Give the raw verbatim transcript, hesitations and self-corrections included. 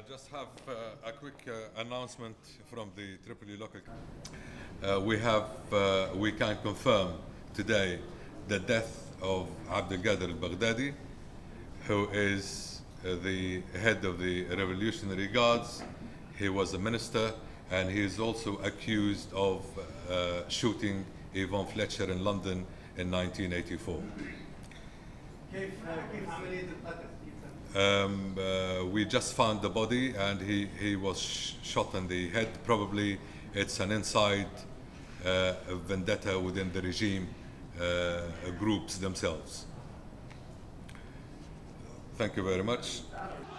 just have uh, a quick uh, announcement from the Tripoli local. Uh, we have, uh, we can confirm today the death of Abdel Kader Al-Baghdadi, who is uh, the head of the Revolutionary Guards. He was a minister, and he is also accused of uh, shooting Yvonne Fletcher in London in nineteen eighty-four. Um, uh, we just found the body, and he, he was sh shot in the head. Probably it's an inside uh, vendetta within the regime uh, groups themselves. Thank you very much.